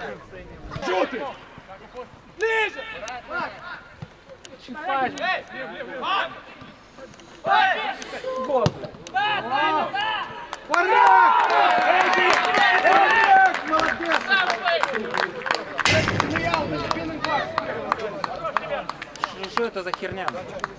Чути! Ниже! Чіпай! Боже! Варяк! Варяк! Молодець! Что это за херня?